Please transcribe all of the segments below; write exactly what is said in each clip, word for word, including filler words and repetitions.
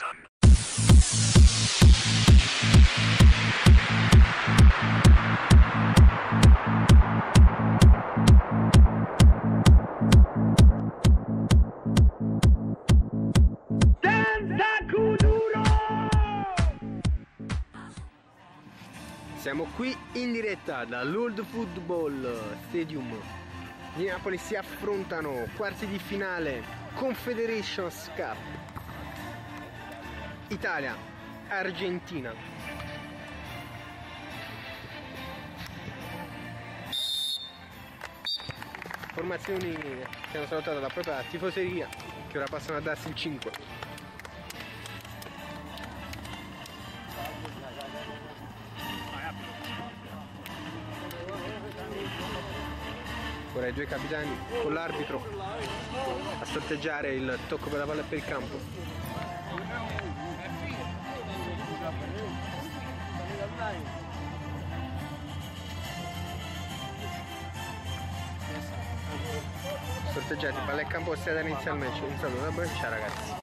Jason. Siamo qui in diretta dall'Old Football Stadium di Napoli. Si affrontano quarti di finale Confederations Cup, Italia, Argentina. Formazioni che hanno salutato la propria tifoseria, che ora passano a darsi il cinque. Ora i due capitani con l'arbitro a sorteggiare il tocco per la palla per il campo. Sorteggiati, palla e campo, sia da inizialmente. Un saluto da Brescia, ragazzi.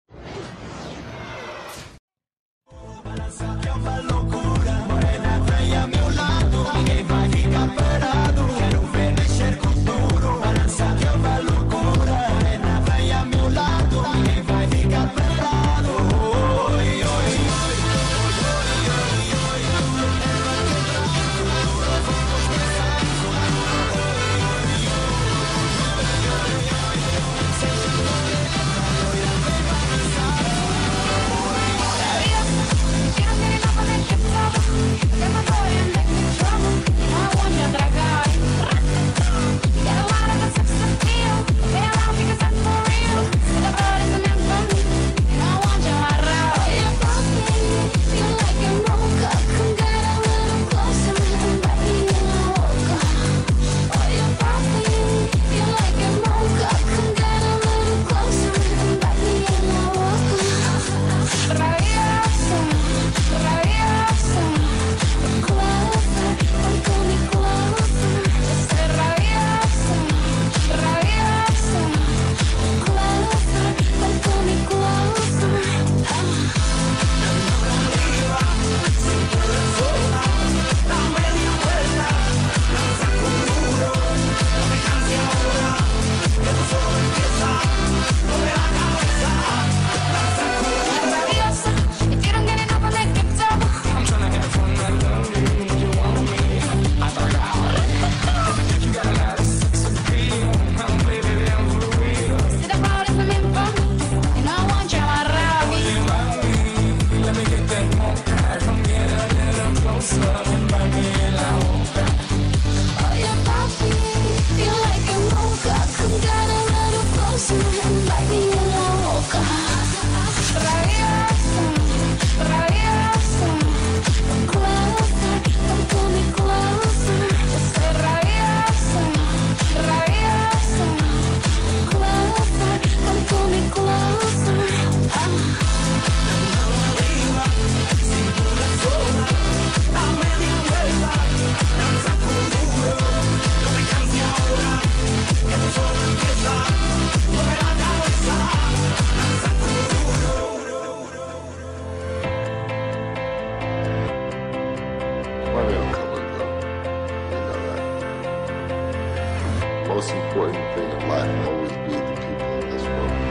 Most important thing in life will always be the people in this world.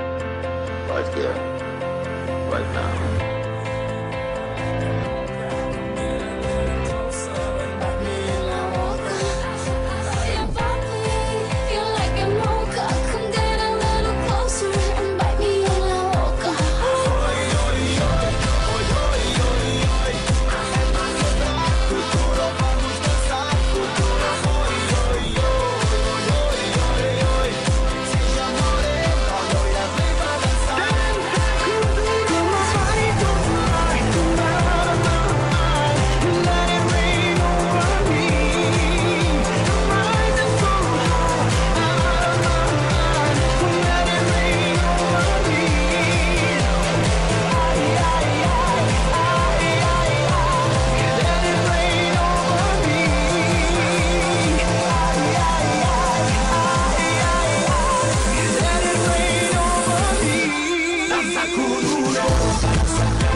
Right there, right now. Kuduro para saber.